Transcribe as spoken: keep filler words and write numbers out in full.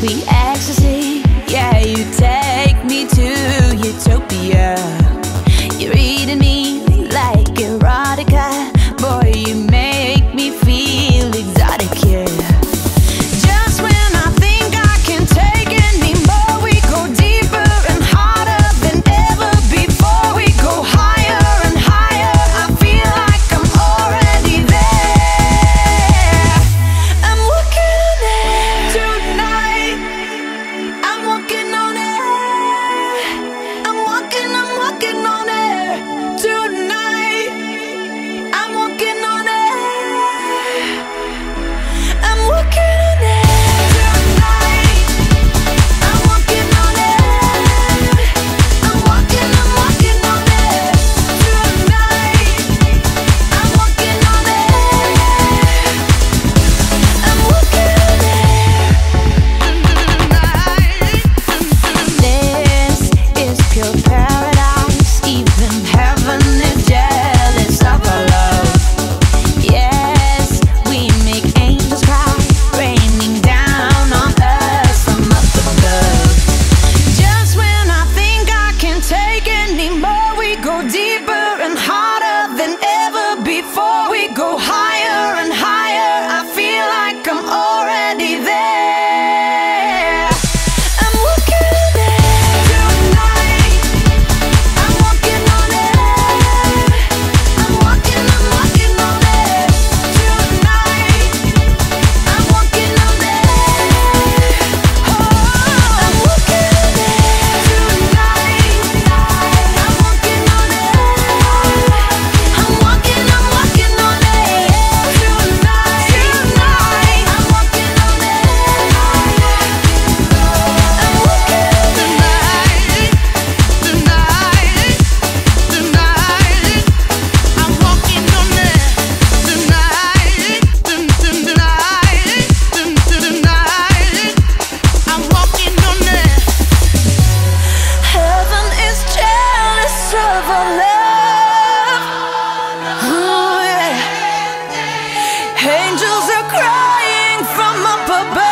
sweet ecstasy. Yeah, you take me to utopia. You're eating me like erotica. Boy, you make me feel exotic, yeah. Just when I think I can take any more, we go deeper and harder than ever before. We go higher and higher. I feel like I'm already there. I'm walking on air tonight. I'm walking on air. I'm walking, I'm walking on air tonight. I'm walking on air. I'm walking on air tonight. I'm walking on air. I'm walking, I'm walking on air tonight. I'm walking on air. I'm walking on air tonight. This is pure paradise. Even heaven is jealous of our love. Yes, we make angels cry, raining down on us from up above. Just when I think I can take any more, we go deeper and harder than ever before. We go higher and higher. I feel like I'm already there. I'm walking on air tonight. I'm walking on air. I'm walking, I'm walking on air tonight. I'm walking on air. Oh, I'm walking on air tonight. I'm walking on air. I'm walking, I'm walking on air tonight. Tonight, I'm walking on air. I'm walking tonight. Tonight, tonight. I'm walking on air tonight. Tonight, tonight. I'm walking on air. Heaven is jealous of our love. Oh, yeah. Angels are crying from up above.